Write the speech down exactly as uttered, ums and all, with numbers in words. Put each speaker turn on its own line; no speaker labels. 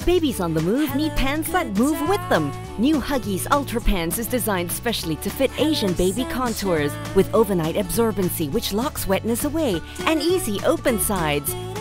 Babies on the move need pants that move with them. New Huggies Ultra Pants is designed specially to fit Asian baby contours with overnight absorbency which locks wetness away and easy open sides.